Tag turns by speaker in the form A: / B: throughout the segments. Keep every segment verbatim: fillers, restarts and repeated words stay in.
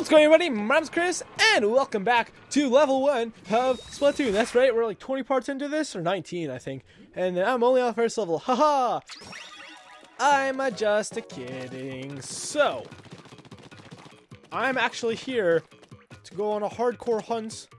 A: What's going on, everybody? My name's Chris, and welcome back to level one of Splatoon. That's right, we're like twenty parts into this, or nineteen, I think. And I'm only on the first level. Haha! I'm a just a kidding. So, I'm actually here to go on a hardcore hunt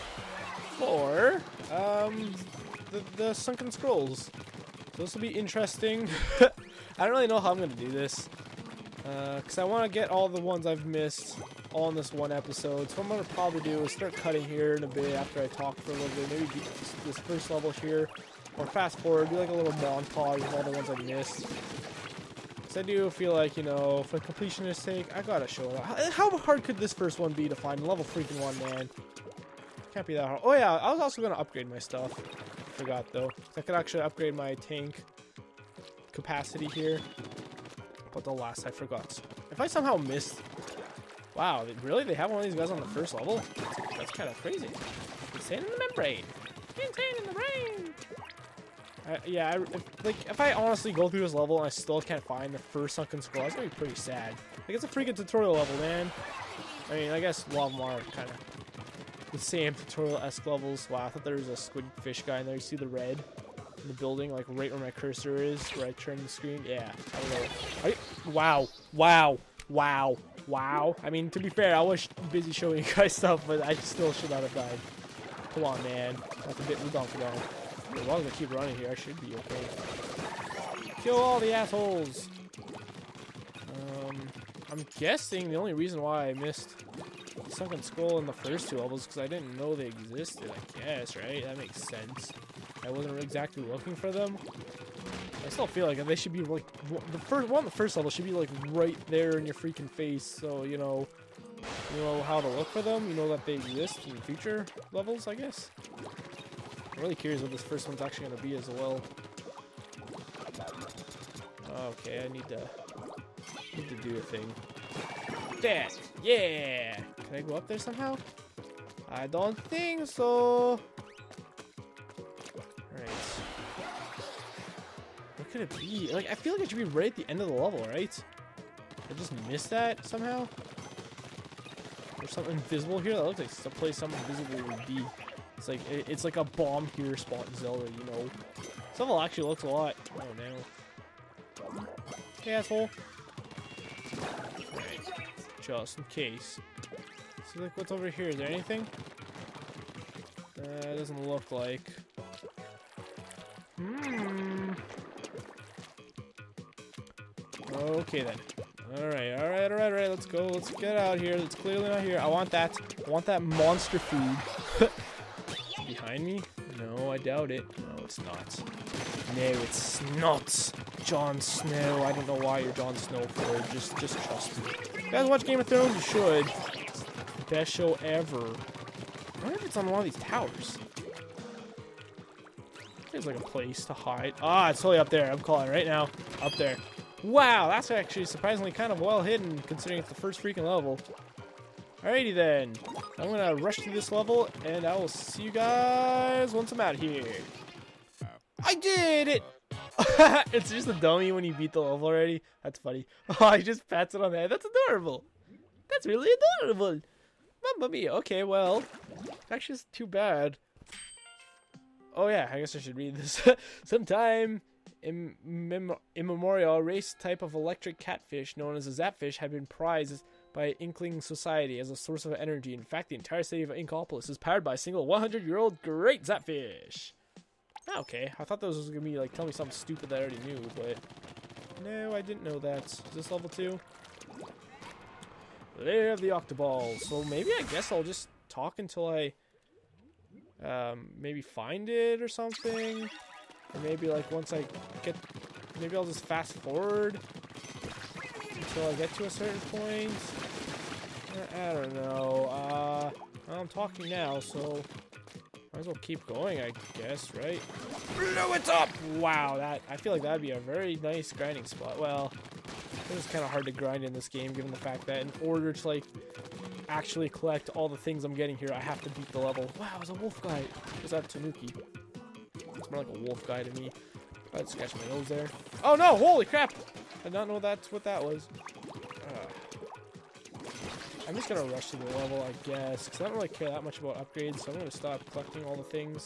A: for um, the, the Sunken Scrolls. So this will be interesting. I don't really know how I'm going to do this. Because uh, I want to get all the ones I've missed on this one episode. So what I'm going to probably do is start cutting here in a bit after I talk for a little bit. Maybe beat this, this first level here. Or fast forward, do like a little montage of all the ones I missed. Because I do feel like, you know, for completionist sake, I gotta show it. How, how hard could this first one be to find? Level freaking one, man. Can't be that hard. Oh yeah, I was also going to upgrade my stuff. Forgot though. I could actually upgrade my tank capacity here. But alas, I forgot. If I somehow missed... Wow, they, really? They have one of these guys on the first level? That's, that's kind of crazy. Insane in the membrane. Insane in the brain. Uh, yeah, I, if, like, if I honestly go through this level and I still can't find the first Sunken Scroll, that's going to be pretty sad. Like, it's a freaking tutorial level, man. I mean, I guess a lot of them are kind of the same tutorial-esque levels. Wow, I thought there was a squid fish guy in there. You see the red? In the building, like right where my cursor is, where I turn the screen. Yeah, I don't know. I, wow, wow, wow, wow. I mean, to be fair, I was busy showing you guys stuff, but I still should not have died. Come on, man. That's a bit redundant. As long as I keep running here, I should be okay. Kill all the assholes. Um, I'm guessing the only reason why I missed Sunken Scroll in the first two levels is because I didn't know they existed. I guess, right? That makes sense. I wasn't exactly looking for them. I still feel like they should be like the first one. The first level should be like right there in your freaking face, so you know, you know how to look for them. You know that they exist in future levels. I guess. I'm really curious what this first one's actually gonna be as well. Okay, I need to need to do a thing. That, yeah. Can I go up there somehow? I don't think so. What could it be? Like, I feel like it should be right at the end of the level, right? I just missed that somehow. There's something invisible here. That looks like some place something invisible would be. It's like it, it's like a bomb here spot in Zelda, you know. This level actually looks a lot. Oh no. Hey, asshole. Right. Just in case. See, like, what's over here? Is there anything? Uh, it doesn't look like. Hmm. Okay then. Alright, alright, alright, alright, let's go. Let's get out here. It's clearly not here. I want that. I want that monster food. Behind me? No, I doubt it. No, it's not. No, it's not. Jon Snow. I don't know why you're Jon Snow for it. Just, just trust me. You guys watch Game of Thrones? You should. Best show ever. I wonder if it's on one of these towers. There's like a place to hide. Ah, it's totally up there. I'm calling it right now. Up there. Wow, that's actually surprisingly kind of well hidden considering it's the first freaking level. Alrighty then. I'm gonna rush through this level and I will see you guys once I'm out here. I did it! It's just a dummy when you beat the level already. That's funny. Oh, he just pats it on the head. That's adorable. That's really adorable. Mamma mia. Okay, well, actually it's too bad. Oh yeah, I guess I should read this. Sometime in mem immemorial, a race type of electric catfish known as a zapfish had been prized by Inkling society as a source of energy. In fact, the entire city of Inkopolis is powered by a single one hundred year old great zapfish. Okay, I thought those was going to be like, tell me something stupid that I already knew, but no, I didn't know that. Is this level two? Lair of the Octoball. So maybe I guess I'll just talk until I um, maybe find it or something. Or maybe like once I get, maybe I'll just fast forward until I get to a certain point. I don't know. Uh, I'm talking now, so might as well keep going, I guess, right? Blow it up! Wow, that I feel like that'd be a very nice grinding spot. Well, it's kind of hard to grind in this game, given the fact that in order to like actually collect all the things I'm getting here, I have to beat the level. Wow, it's a wolf guy. Is that Tanuki? It's more like a wolf guy to me. I'd scratch my nose there. Oh no! Holy crap! I did not know that's what that was. Uh. I'm just gonna rush to the level, I guess, because I don't really care that much about upgrades, so I'm gonna stop collecting all the things.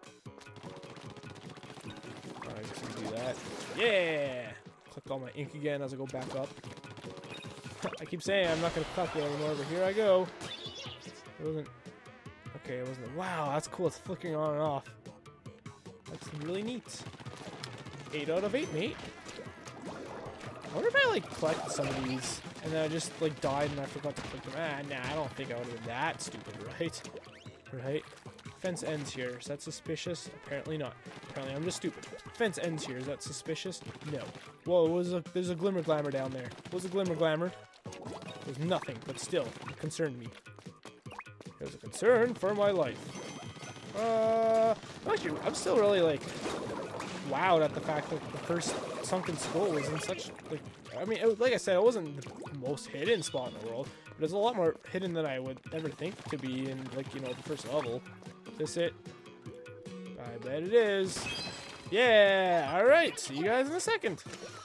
A: Alright, just gonna do that. Yeah! Collect all my ink again as I go back up. I keep saying I'm not gonna collect it anymore, but here I go. It wasn't... Okay, it wasn't... Wow, that's cool. It's flickering on and off. That's really neat. eight out of eight, mate. I wonder if I, like, collected some of these, and then I just, like, died and I forgot to click them. Ah, nah, I don't think I would have been that stupid, right? Right? Fence ends here. Is that suspicious? Apparently not. Apparently I'm just stupid. Fence ends here. Is that suspicious? No. Whoa, was a, there's a glimmer glamor down there. What was a glimmer glamor? There's nothing, but still, it concerned me. It was a concern for my life. Uh, actually, I'm still really, like, wowed at the fact that the first sunken skull was in such, like, I mean, it, like I said, it wasn't the most hidden spot in the world, but it's a lot more hidden than I would ever think to be in, like, you know, the first level. Is this it? I bet it is. Yeah, alright, see you guys in a second.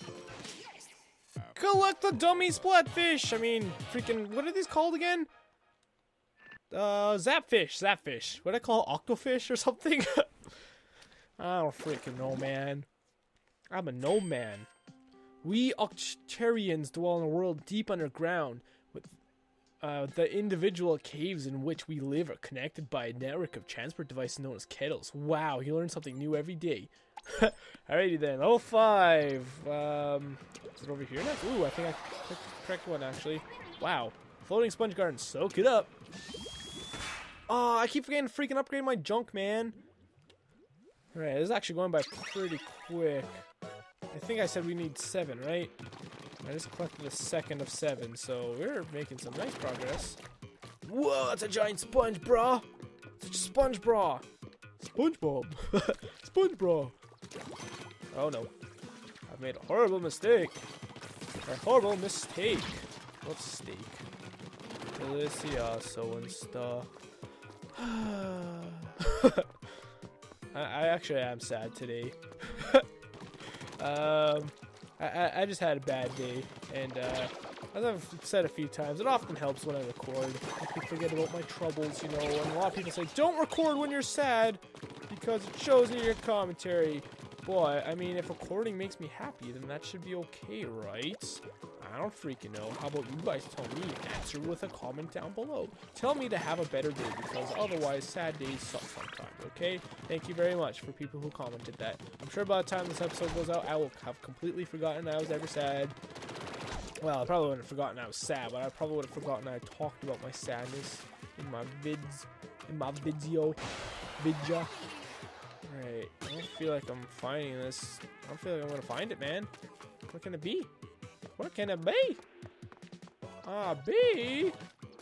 A: Collect the dummy splatfish! I mean, freaking, what are these called again? Uh, zapfish, zapfish. What do I call it, octofish or something? I don't freaking know, man. I'm a no man. We Octarians dwell in a world deep underground, with uh, the individual caves in which we live are connected by a network of transport devices known as kettles. Wow, you learn something new every day. Alrighty then, level five. Um, is it over here next? Ooh, I think I picked the correct one actually. Wow, floating sponge garden, soak it up. Oh, I keep forgetting to freaking upgrade my junk, man. Alright, this is actually going by pretty quick. I think I said we need seven, right? I just collected a second of seven, so we're making some nice progress. Whoa, that's a giant sponge, brah! Such a sponge, brah! SpongeBob! Sponge, brah! Oh no. I've made a horrible mistake. A horrible mistake. What's steak? Delicioso and stuff. I, I actually am sad today. um, I, I just had a bad day, and uh, as I've said a few times, it often helps when I record. I can forget about my troubles, you know, and a lot of people say, don't record when you're sad, because it shows in your commentary. Boy, I mean, if recording makes me happy, then that should be okay, right? I don't freaking know. How about you guys tell me? Answer with a comment down below. Tell me to have a better day, because otherwise sad days suck sometimes, okay? Thank you very much for people who commented that. I'm sure by the time this episode goes out, I will have completely forgotten I was ever sad. Well, I probably wouldn't have forgotten I was sad, but I probably would have forgotten I talked about my sadness in my vids, in my video, vidya. Alright, I don't feel like I'm finding this. I don't feel like I'm gonna find it, man. What can it be? What can it be? Ah, B?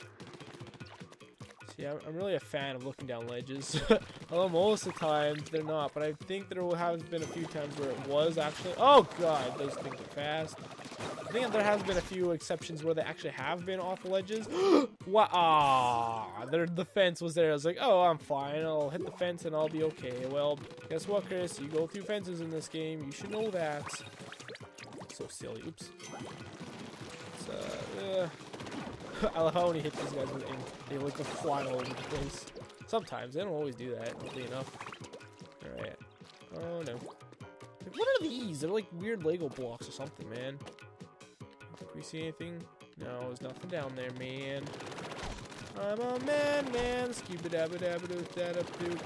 A: See, I'm, I'm really a fan of looking down ledges. Although most of the time they're not, but I think there has been a few times where it was actually. Oh god, those things are fast. I think there has been a few exceptions where they actually have been off the ledges. Wow, ah, the fence was there. I was like, oh, I'm fine. I'll hit the fence and I'll be okay. Well, guess what, Chris? You go through fences in this game. You should know that. So silly. Oops. It's, uh, uh. I love how when you hit these guys with ink, they like fly all over the place. Sometimes. They don't always do that, oddly enough. Alright. Oh, no. What are these? They're like weird Lego blocks or something, man. Can we see anything? No, there's nothing down there, man. I'm a man, man. Skibba dabba dabba doo dabba doo.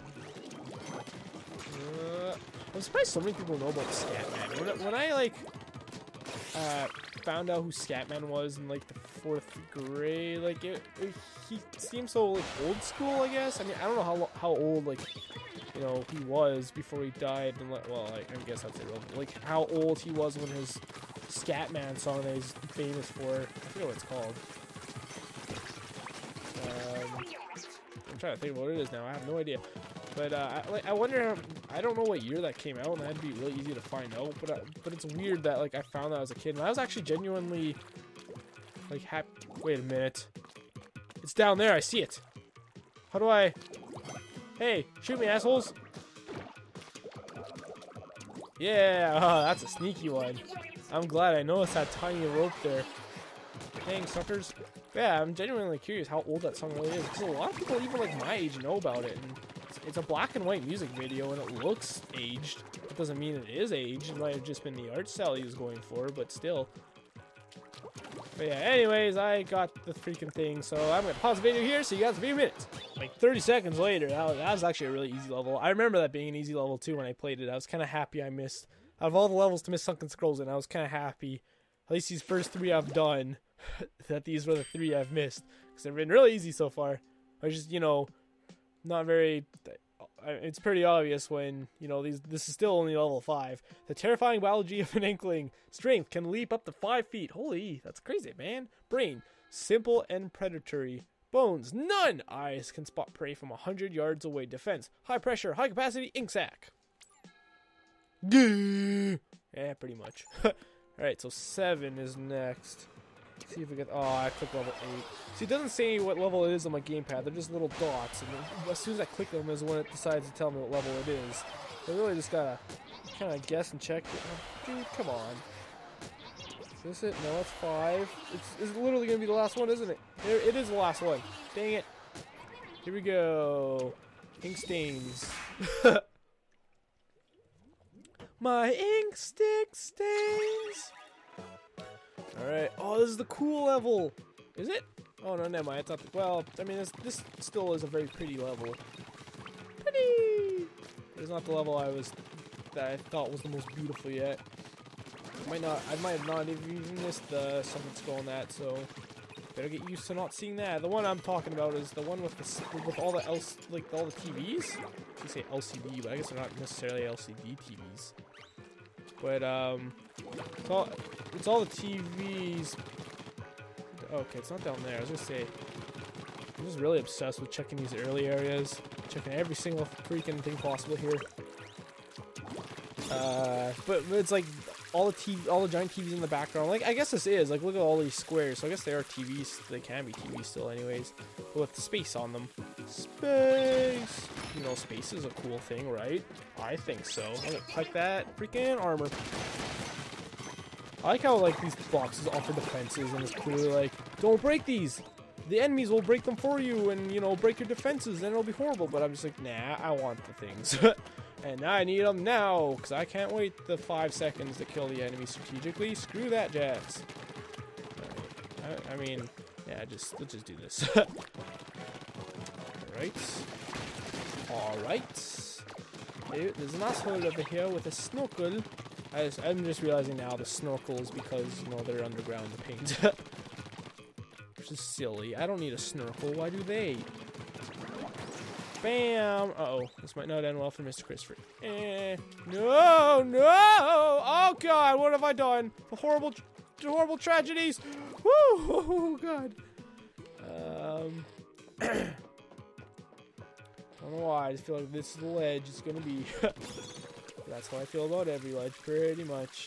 A: Uh, I'm surprised so many people know about Scatman. When I, when I like uh, found out who Scatman was in like the fourth grade, like it, it, he seemed so like old school, I guess. I mean, I don't know how how old like you know he was before he died, and like, well, like, I guess that's irrelevant. Like how old he was when his Scatman song that he's famous for. I forget what it's called. Um, I'm trying to think of what it is now. I have no idea. But uh, I, like, I wonder. I don't know what year that came out, and that'd be really easy to find out. But uh, but it's weird that like I found that as a kid, and I was actually genuinely like happy. Wait a minute. It's down there. I see it. How do I? Hey, shoot me, assholes! Yeah, oh, that's a sneaky one. I'm glad I noticed that tiny rope there. Dang, suckers. Yeah, I'm genuinely curious how old that song really is, because a lot of people, even like my age, know about it. And it's, it's a black and white music video, and it looks aged. It doesn't mean it is aged. It might have just been the art style he was going for, but still. But yeah, anyways, I got the freaking thing, so I'm gonna pause the video here, so you guys a few minutes. Like thirty seconds later, that was, that was actually a really easy level. I remember that being an easy level too when I played it. I was kind of happy I missed, out of all the levels to miss Sunken Scrolls in, I was kind of happy, at least these first three I've done, that these were the three I've missed. Because they've been really easy so far. I just, you know, not very... It's pretty obvious when, you know, these. This is still only level five. The terrifying biology of an Inkling. Strength can leap up to five feet. Holy, that's crazy, man. Brain, simple and predatory. Bones, none. Eyes can spot prey from one hundred yards away. Defense, high pressure, high capacity, ink sac. Yeah, pretty much. Alright, so seven is next. Let's see if we get. Oh, I clicked level eight. See, it doesn't say what level it is on my gamepad. They're just little dots, and then as soon as I click them is when it decides to tell me what level it is. So I really just gotta kind of guess and check. Oh, dude, come on. Is this it? No, it's five. It's, it's literally gonna be the last one, isn't it? There, it is the last one. Dang it. Here we go. Ink stains. My ink stick stains. Alright. Oh, this is the cool level. Is it? Oh, no, never mind. It's not the, well, I mean, this, this still is a very pretty level. Pretty! It's not the level I was, that I thought was the most beautiful yet. I might not, I might have not even missed the Sunken Scroll on that, so better get used to not seeing that. The one I'm talking about is the one with the, with all the, L, like, all the T Vs. You say L C D, but I guess they're not necessarily L C D T Vs. But, um, it's all, it's all the T Vs. Okay, it's not down there. I was gonna say, I'm just really obsessed with checking these early areas, checking every single freaking thing possible here. Uh, but, but it's like all the T V, all the giant T Vs in the background. Like, I guess this is like, look at all these squares. So I guess they are T Vs. They can be T Vs still, anyways, but with space on them. Space. You know, space is a cool thing, right? I think so. I'm gonna click that freaking armor. I like how, like, these boxes offer defenses, and it's clearly like, don't break these! The enemies will break them for you, and, you know, break your defenses, and it'll be horrible. But I'm just like, nah, I want the things. And I need them now, because I can't wait the five seconds to kill the enemy strategically. Screw that jazz. Right. I, I mean, yeah, just, let's just do this. Alright. Alright. There's an asshole over here with a snorkel. I just, I'm just realizing now the snorkels because, you know, they're underground paint. Which is silly. I don't need a snorkel. Why do they? Bam! Uh-oh. This might not end well for Mister Christopher. Eh. No! No! Oh, God! What have I done? The horrible, horrible tragedies! Woo! Oh, God. Um... I don't know why. I just feel like this ledge is gonna be... That's how I feel about every ledge, pretty much.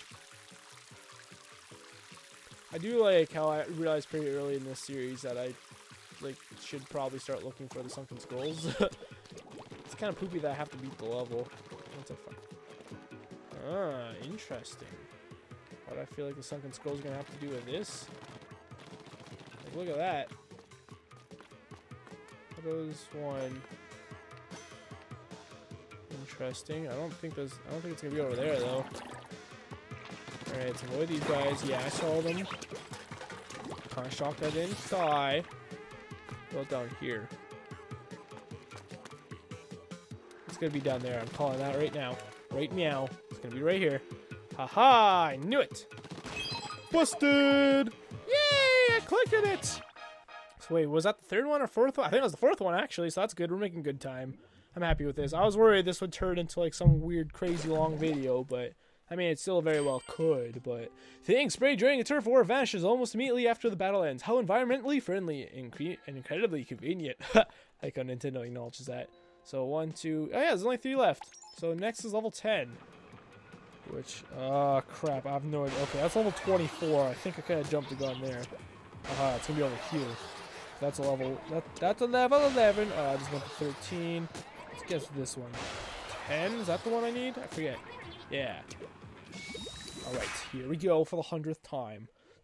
A: I do like how I realized pretty early in this series that I like should probably start looking for the Sunken Scrolls. It's kind of poopy that I have to beat the level. What's a fun? Ah, interesting. What I feel like the Sunken Scrolls are gonna have to do with this. Like, look at that. Those one. Interesting. I don't think there's. I don't think it's gonna be over there though. All right, let's avoid these guys. Yeah, I saw them. Kind of shocked I didn't die. Go down here. It's gonna be down there. I'm calling that right now. Right meow. It's gonna be right here. Haha! I knew it. Busted! Yay! I clicked on it. So wait, was that the third one or fourth one? I think it was the fourth one actually. So that's good. We're making good time. I'm happy with this. I was worried this would turn into like some weird, crazy long video, but I mean, it still very well could. But the ink sprayed during a turf war vanishes almost immediately after the battle ends. How environmentally friendly and, and incredibly convenient. Like how Nintendo acknowledges that. So one, two, oh yeah, there's only three left. So next is level ten. Which, oh crap, I have no idea. Okay, that's level twenty-four. I think I kind of jumped the gun there. Aha, uh, it's gonna be over here. That's a level, that, that's a level eleven. Oh, I just went to thirteen. Let's guess this one. ten? Is that the one I need? I forget. Yeah. Alright, here we go for the hundredth time.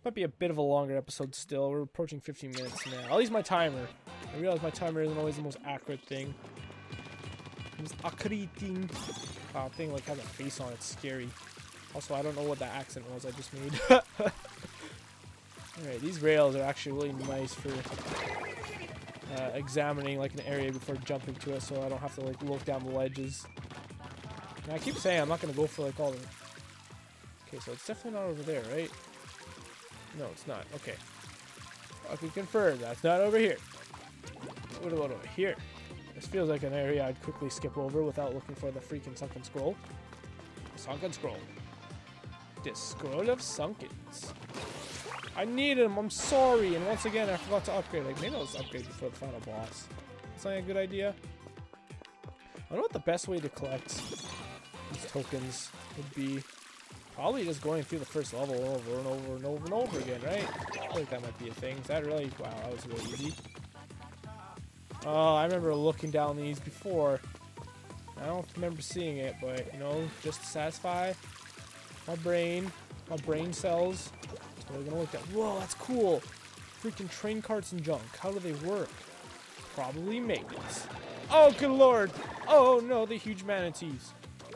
A: Might be a bit of a longer episode still. We're approaching fifteen minutes now. I'll use my timer. I realize my timer isn't always the most accurate thing. It's accurate thing. Wow, thing like has a face on it. It's scary. Also, I don't know what that accent was I just made. Alright, these rails are actually really nice for uh, examining like an area before jumping to it, so I don't have to like look down the ledges. And I keep saying I'm not gonna go for like all the. Okay, so it's definitely not over there, right? No, it's not. Okay. I can confirm that's not over here. What about over here? This feels like an area I'd quickly skip over without looking for the freaking sunken scroll. Sunken scroll. This scroll of sunkens. I need him. I'm sorry. And once again, I forgot to upgrade. Like maybe I'll just upgrade before the final boss. Is that a good idea? I wonder what the best way to collect these tokens would be. Probably just going through the first level over and over and over and over again, right? I feel like that might be a thing. Is that really? Wow, that was really easy. Oh, I remember looking down these before. I don't remember seeing it, but, you know, just to satisfy my brain, my brain cells. That's what we're gonna look at. Whoa, that's cool. Freaking train carts and junk. How do they work? Probably magnets. Oh, good lord. Oh, no, the huge manatees.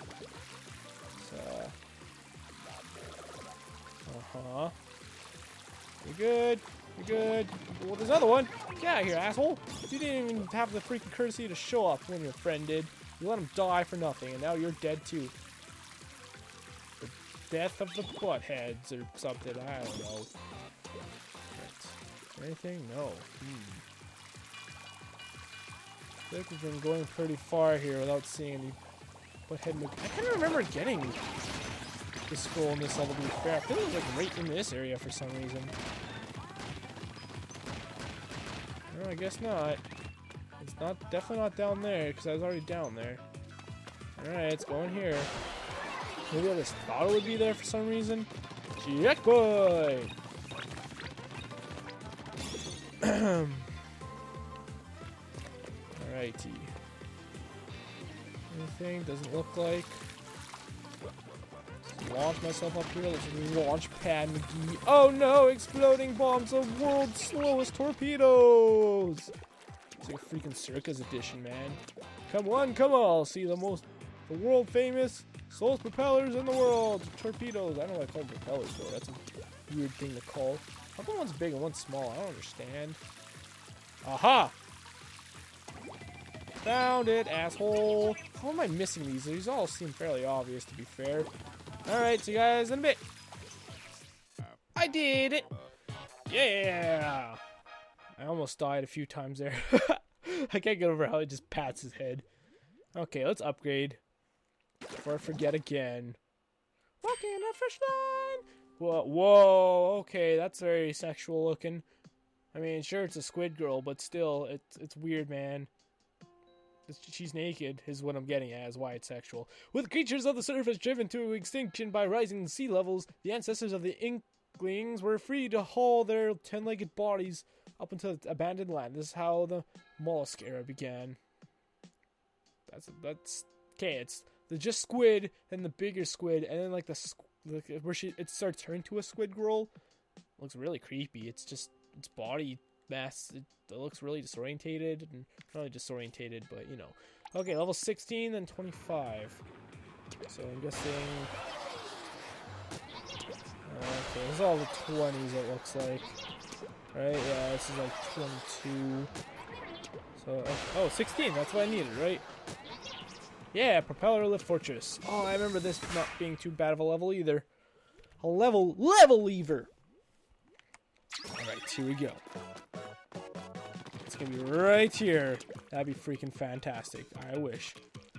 A: So, uh-huh. You're good. You're good. Well, there's another one. Get out of here, asshole. You didn't even have the freaking courtesy to show up when your friend did. You let him die for nothing, and now you're dead too. The death of the buttheads or something. I don't know. Right. Anything? No. Hmm. I feel like we've been going pretty far here without seeing any butthead. I can't remember getting the scroll in this level, to be fair. I feel like it was like right in this area for some reason. No, I guess not. It's not definitely not down there because I was already down there. Alright, it's going here. Maybe I just thought it would be there for some reason. Checkpoint! Alrighty. Anything? Doesn't look like. Launch myself up here. Let's launch pad McGee. Oh no! Exploding bombs of world's slowest torpedoes! It's like a freaking circus edition, man. Come on, come on! See the most, the world famous slowest propellers in the world. Torpedoes. I don't know what I call them propellers for. That's a weird thing to call. How come one's big and one's small? I don't understand. Aha! Found it, asshole. How am I missing these? These all seem fairly obvious, to be fair. Alright, see you guys in a bit. I did it! Yeah! I almost died a few times there. I can't get over how he just pats his head. Okay, let's upgrade. Before I forget again. Walking a fish line! Whoa, whoa, okay, that's very sexual looking. I mean, sure, it's a squid girl, but still, it's, it's weird, man. She's naked, is what I'm getting at, is why it's sexual. With creatures of the surface driven to extinction by rising sea levels, the ancestors of the Inklings were free to haul their ten-legged bodies up into abandoned land. This is how the mollusk era began. That's, that's, okay, it's the just squid, and the bigger squid, and then like the, like, where she, it starts turning to a squid girl. Looks really creepy. It's just, its body mass, it, it looks really disorientated, and not really disorientated, but you know. Okay, level sixteen, then twenty-five. So I'm guessing. Okay, this is all the twenties. It looks like, right? Yeah, this is like twenty-two. So oh, sixteen. That's what I needed, right? Yeah, propeller lift fortress. Oh, I remember this not being too bad of a level either. A level level lever. All right, here we go. It's gonna be right here. That'd be freaking fantastic. I wish.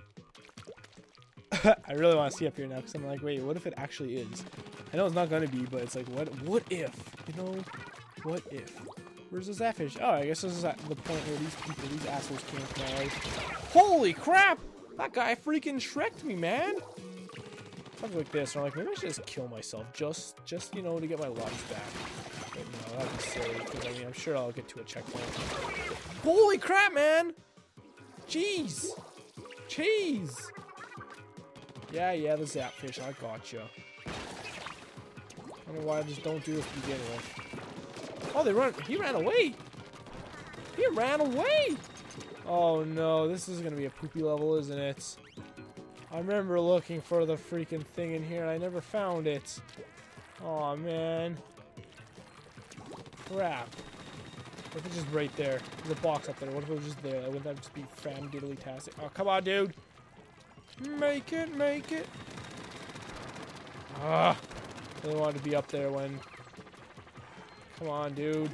A: I really want to see up here now because I'm like, wait, what if it actually is? I know it's not gonna be, but it's like, what? What if? You know, what if? Where's the Zapfish? Oh, I guess this is at the point where these people, these assholes came to my life. Holy crap! That guy freaking Shrek'd me, man. Something like this, or I'm like, maybe I should just kill myself, just, just you know, to get my life back. But no, that'd be silly, because I mean, I'm sure I'll get to a checkpoint. Holy crap, man! Jeez! Cheese! Yeah, yeah, the Zapfish, I gotcha. I don't know why I just don't do this to begin with. Oh, they run. He ran away. He ran away. Oh no, this is gonna be a poopy level, isn't it? I remember looking for the freaking thing in here and I never found it. Oh man. Crap. What if it's just right there? There's a box up there. What if it was just there? Wouldn't that just be fan-diddly-tastic? Oh, come on, dude. Make it, make it. Ah. I really wanted to be up there when... Come on, dude.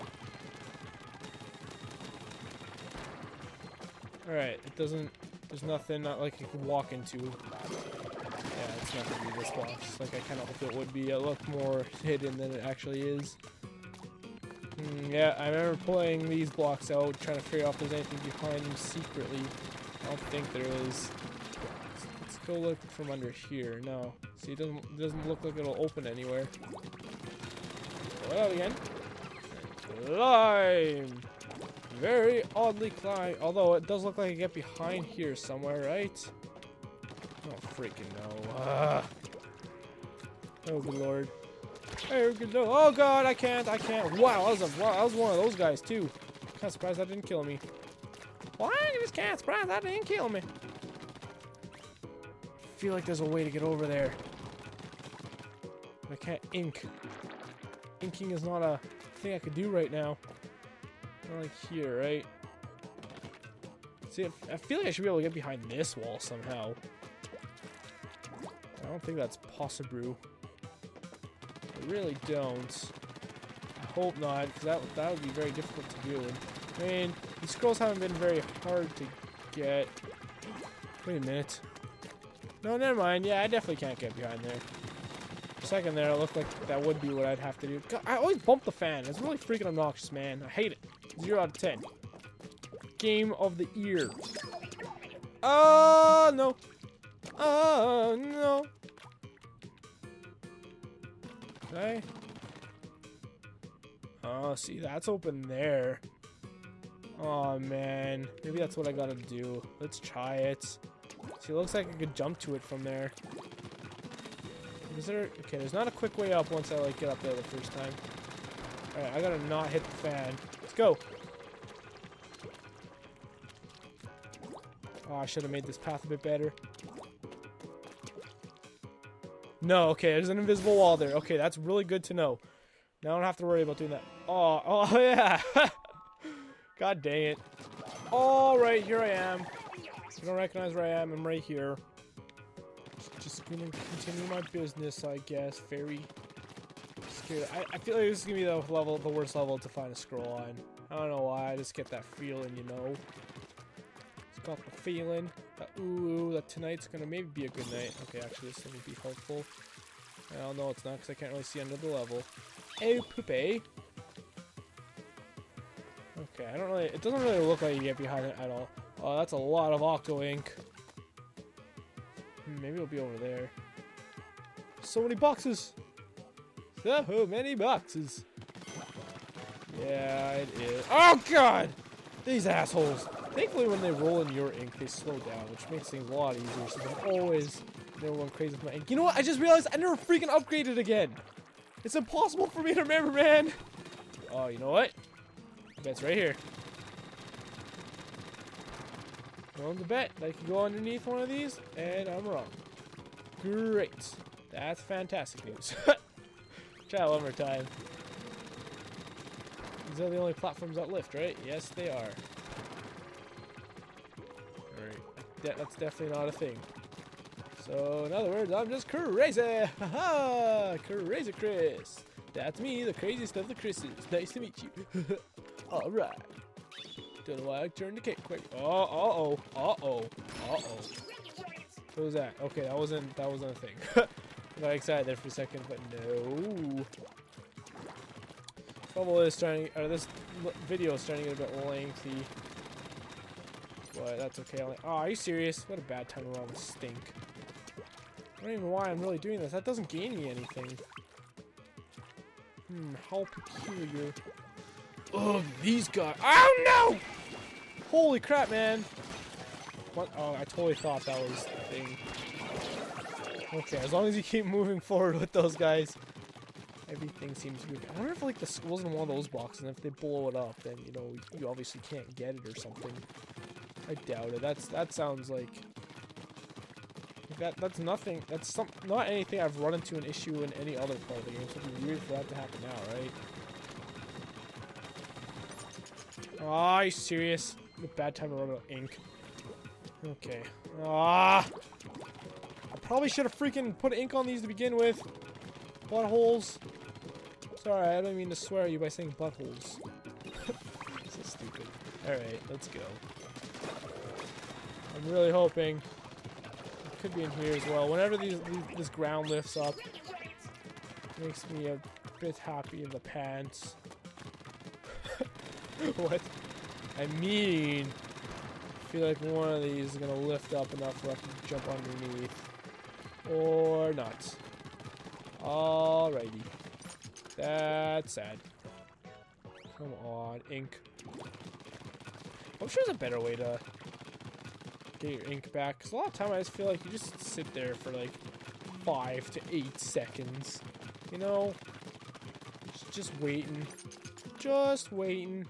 A: Alright, it doesn't... There's nothing not like you can walk into. Yeah, it's not gonna be this box. Like I kind of hoped it would be. It looked more hidden than it actually is. Mm, yeah, I remember pulling these blocks out, trying to figure out if there's anything behind them secretly. I don't think there is. Let's, let's go look from under here. No. See, it doesn't, it doesn't look like it'll open anywhere. Pull it out again. And climb! Very oddly climb. Although it does look like I get behind here somewhere, right? Oh, freaking no. Ah. Oh, good lord. Oh, good lord. Oh, God, I can't. I can't. Wow, that was, a, wow, that was one of those guys, too. Kind of surprised that didn't kill me. Why? I just can't surprised that didn't kill me. I feel like there's a way to get over there. I can't ink. Inking is not a thing I could do right now. Not like here, right? See, I feel like I should be able to get behind this wall somehow. I don't think that's possible. I really don't. I hope not, because that, that would be very difficult to do. I mean, these scrolls haven't been very hard to get. Wait a minute. No, never mind. Yeah, I definitely can't get behind there. For a second there, it looked like that would be what I'd have to do. God, I always bump the fan. It's really freaking obnoxious, man. I hate it. Zero out of ten. Game of the year. Oh, no. Oh, no. Okay. Oh, see, that's open there. Oh, man. Maybe that's what I gotta do. Let's try it. See, it looks like I could jump to it from there. Is there... Okay, there's not a quick way up once I, like, get up there the first time. Alright, I gotta not hit the fan. Let's go. Oh, I should have made this path a bit better. No, okay, there's an invisible wall there. Okay, that's really good to know. Now I don't have to worry about doing that. Oh, oh yeah. God dang it. All right, here I am. You don't recognize where I am. I'm right here. Just gonna continue my business, I guess. Very scared. I, I feel like this is gonna be the level, the worst level to find a scroll on. I don't know why. I just get that feeling, you know. Just got the feeling that ooh, that tonight's gonna maybe be a good night. Okay, actually, this would be helpful. Well, no, it's not because I can't really see under the level. Oh, poopy. Okay, I don't really. It doesn't really look like you get behind it at all. Oh, that's a lot of Octo Ink. Hmm, maybe it'll be over there. So many boxes. So many boxes. Yeah, it is. Oh God! These assholes. Thankfully, when they roll in your ink, they slow down, which makes things a lot easier. So they're always they're going crazy with my ink. You know what? I just realized I never freaking upgraded again. It's impossible for me to remember, man. Oh, you know what? I bet it's right here. Willing to bet that I can go underneath one of these, and I'm wrong. Great. That's fantastic news. Try it one more time. These are the only platforms that lift, right? Yes, they are. Alright. That, that's definitely not a thing. So, in other words, I'm just crazy! Haha! Crazy Chris! That's me, the craziest of the Chris's. Nice to meet you. Alright. Don't know why I turned the cake quick. Oh, uh-oh. Uh-oh. Uh-oh. What was that? Okay, that wasn't, that wasn't a thing. I got excited there for a second, but no. Level is starting, or this video is starting to get a bit lengthy. But that's okay. Like, oh, are you serious? What a bad time around the stink. I don't even know why I'm really doing this. That doesn't gain me anything. Hmm, how peculiar. Ugh, these guys. Oh no! Holy crap, man. What? Oh, I totally thought that was the thing. Okay, as long as you keep moving forward with those guys, Everything seems good. I wonder if like this wasn't one of those boxes, and if they blow it up, then you know you obviously can't get it or something. I doubt it. That's that sounds like that. That's nothing. That's some not anything I've run into an issue in any other part of the game. Something weird for that to happen now, right? Oh, are you serious? A bad time to run out of ink. Okay. Ah. I probably should have freaking put ink on these to begin with. Buttholes. Sorry, I don't mean to swear at you by saying buttholes. So stupid. Alright, let's go. I'm really hoping it could be in here as well. Whenever these, these this ground lifts up, it makes me a bit happy in the pants. What? I mean, I feel like one of these is gonna lift up enough for us to jump underneath. Or not. Alrighty. That's sad. Come on, ink. I'm sure there's a better way to get your ink back. Because a lot of time I just feel like you just sit there for like five to eight seconds. You know? Just, just waiting. Just waiting.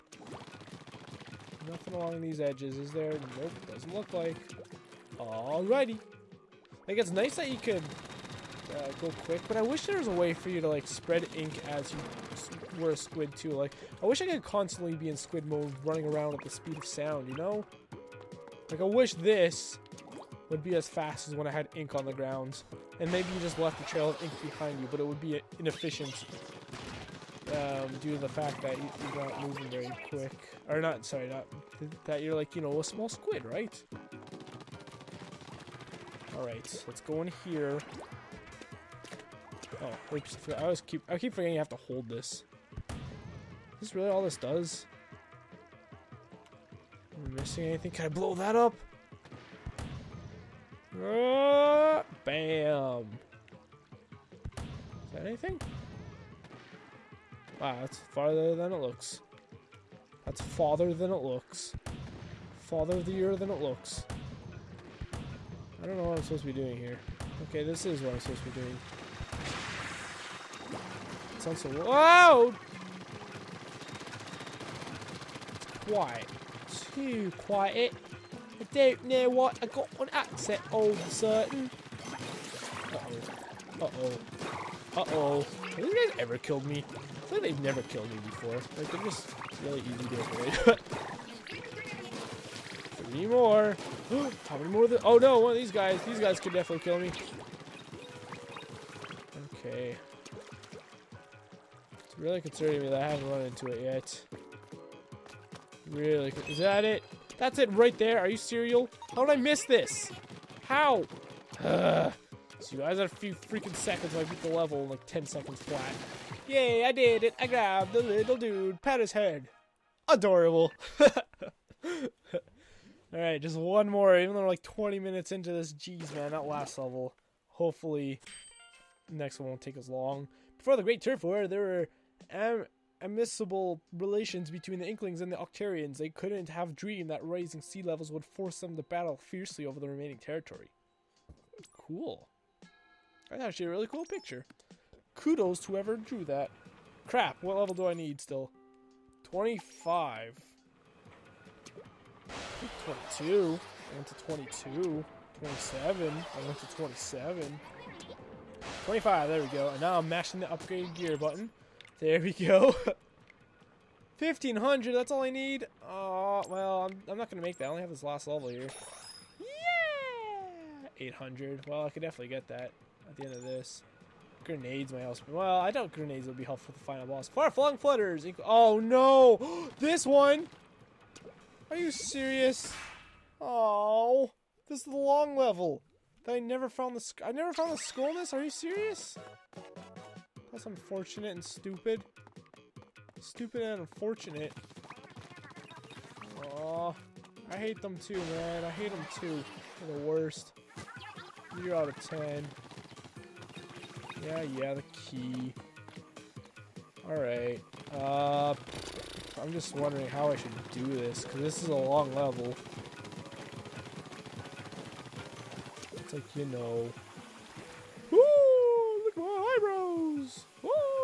A: Nothing along these edges, is there? Nope, doesn't look like. Alrighty. Like, it's nice that you could uh, go quick, but I wish there was a way for you to, like, spread ink as you were a squid, too. Like, I wish I could constantly be in squid mode, running around at the speed of sound, you know? Like, I wish this would be as fast as when I had ink on the ground. And maybe you just left a trail of ink behind you, but it would be inefficient. Um, due to the fact that you, you're not moving very quick. Or not, sorry, not, that you're like, you know, a small squid, right? Alright, let's go in here. Oh, wait, I always keep, I keep forgetting you have to hold this. Is this really all this does? Am I missing anything? Can I blow that up? Uh, bam! Is that anything? Wow, that's farther than it looks. That's farther than it looks. Farther-ther than it looks. I don't know what I'm supposed to be doing here. Okay, this is what I'm supposed to be doing. It sounds so... Whoa! It's quiet. Too quiet. I don't know what I got on accent all of a certain. Uh-oh. Uh-oh. Uh-oh. Have these guys ever killed me? I feel like they've never killed me before. Like, they're just really easy to avoid. Three more. How many more? Oh no, one of these guys. These guys could definitely kill me. Okay. It's really concerning me that I haven't run into it yet. Really? Is that it? That's it right there. Are you serial? How did I miss this? How? Ugh. So you guys had a few freaking seconds when I beat the level in like ten seconds flat. Yay, I did it. I grabbed the little dude, pat his head. Adorable. Alright, just one more, even though we're like twenty minutes into this. Jeez, man, that last level. Hopefully, the next one won't take as long. Before the Great Turf War, there were am amicable relations between the Inklings and the Octarians. They couldn't have dreamed that rising sea levels would force them to battle fiercely over the remaining territory. Cool. That's actually a really cool picture. Kudos to whoever drew that. Crap, what level do I need still? twenty-five. twenty-two. I went to twenty-two. twenty-seven. I went to twenty-seven. twenty-five, there we go. And now I'm mashing the upgrade gear button. There we go. fifteen hundred, that's all I need. Oh, well, I'm, I'm not going to make that. I only have this last level here. Yeah! eight hundred. Well, I could definitely get that at the end of this. Grenades might also be. Well, I doubt grenades will be helpful for the final boss. Far-flung flutters. Oh, no! This one! Are you serious? Oh, this is the long level. That I never found the. I never found the skull in this. Are you serious? That's unfortunate and stupid. Stupid and unfortunate. Oh, I hate them too, man. I hate them too. They're the worst. Zero out of ten. Yeah, yeah, the key. Alright. Uh, I'm just wondering how I should do this, because this is a long level. It's like, you know. Woo! Look at my eyebrows! Woo!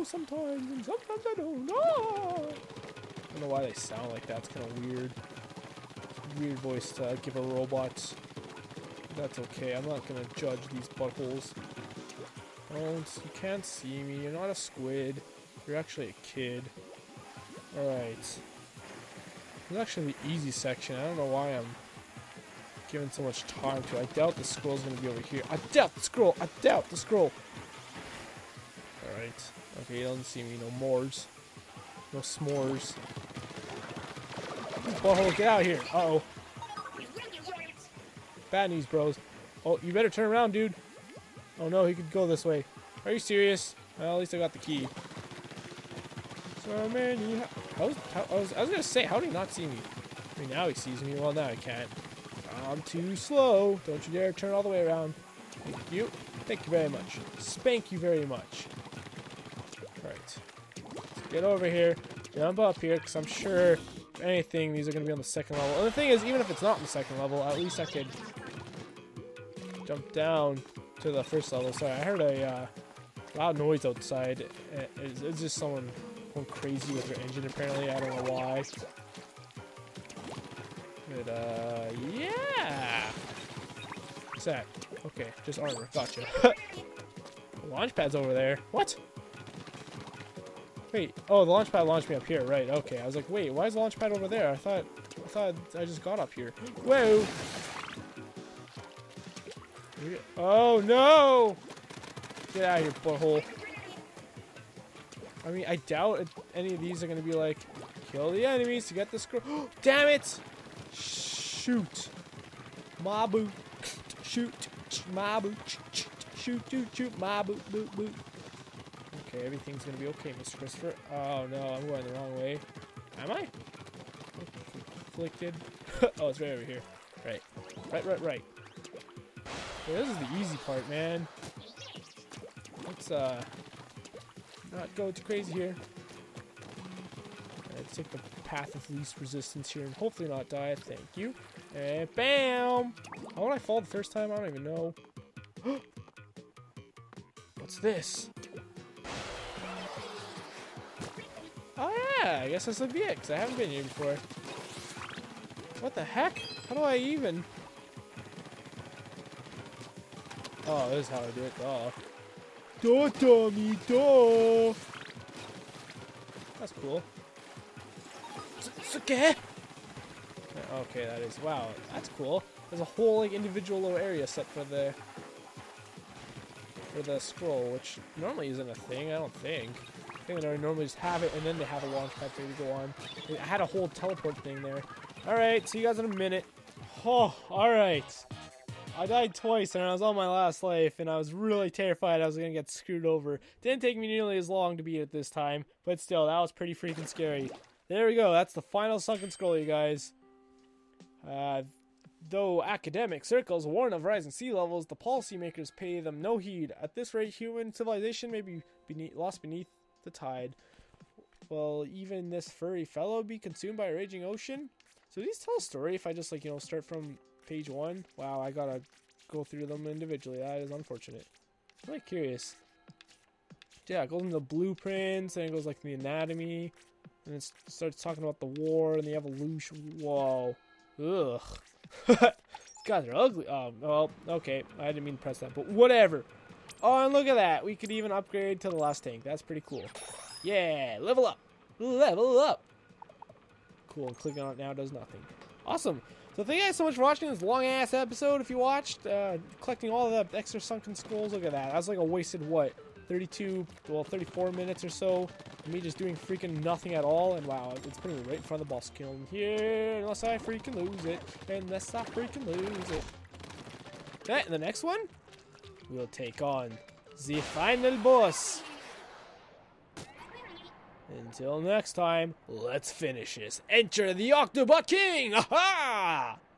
A: sometimes, and sometimes I don't. Ah! I don't know why they sound like that. It's kind of weird. Weird voice to give a robot. That's okay. I'm not gonna judge these buttholes. Don't. You can't see me. You're not a squid. You're actually a kid. Alright. This is actually the easy section. I don't know why I'm giving so much time to it. I doubt the scroll's gonna be over here. I doubt the scroll. I doubt the scroll. Alright. Okay, he doesn't see me. No mores. No s'mores. Butthole, get out of here. Uh-oh. Bad news, bros. Oh, you better turn around, dude. Oh no, he could go this way. Are you serious? Well, at least I got the key. So many. How, how, I, was, I was gonna say, how did he not see me? I mean, now he sees me. Well, now he can't. I'm too slow. Don't you dare turn all the way around. Thank you. Thank you very much. Spank you very much. Alright. Get over here. Jump up here, because I'm sure, if anything, these are going to be on the second level. And the thing is, even if it's not on the second level, at least I could jump down to the first level. Sorry, I heard a uh, loud noise outside. It's, it's just someone going crazy with their engine, apparently. I don't know why. But, uh, yeah! What's that? Okay, just armor. Gotcha. The launch pad's over there. What? Wait. Oh, the launch pad launched me up here. Right. Okay. I was like, wait, why is the launch pad over there? I thought, I thought I just got up here. Whoa! Oh no! Get out of here, butthole. I mean, I doubt any of these are gonna be like, kill the enemies to get the scroll. Damn it! Shoot. Mabu. Shoot. Mabu. Shoot, shoot, shoot. Mabu. Boot, boot. Okay, everything's gonna be okay, Mister Christopher. Oh no, I'm going the wrong way. Am I? Conflicted. Oh, it's right over here. Right. Right, right, right. Okay, this is the easy part, man. Let's, uh, not go too crazy here. Let's take the path of least resistance here and hopefully not die. Thank you. And bam! How would I fall the first time? I don't even know. What's this? Oh yeah, I guess this would be it, because I haven't been here before. What the heck? How do I even... Oh, this is how I do it. Duh. Duh, dummy, duh! That's cool. It's okay. Okay, that is... Wow, that's cool. There's a whole, like, individual little area set for the... for the scroll, which normally isn't a thing, I don't think. I think they normally just have it, and then they have a launch pad for you to go on. I had a whole teleport thing there. Alright, see you guys in a minute. Oh, alright. I died twice, and I was on my last life, and I was really terrified I was going to get screwed over. Didn't take me nearly as long to beat it this time, but still, that was pretty freaking scary. There we go, that's the final sunken scroll, you guys. Uh... Though academic circles warn of rising sea levels, the policymakers pay them no heed. At this rate, human civilization may be beneath, lost beneath the tide. Will even this furry fellow be consumed by a raging ocean? So these tell a story if I just, like, you know, start from page one? Wow, I gotta go through them individually. That is unfortunate. I'm really curious. Yeah, it goes into the blueprints, and it goes, like, the anatomy, and it starts talking about the war and the evolution. Whoa. Ugh. God, they're ugly. Oh, well, okay. I didn't mean to press that, but whatever. Oh, and look at that. We could even upgrade to the last tank. That's pretty cool. Yeah, level up. Level up. Cool, and clicking on it now does nothing. Awesome. So thank you guys so much for watching this long-ass episode. If you watched, uh, collecting all of the extra sunken skulls, look at that. That was like a wasted, what, thirty-two, well, thirty-four minutes or so. Me just doing freaking nothing at all, and wow, it's putting me right in front of the boss kiln here, unless I freaking lose it, unless I freaking lose it. Okay, and the next one, we'll take on the final boss. Until next time, let's finish this. Enter the Octobot King! Aha!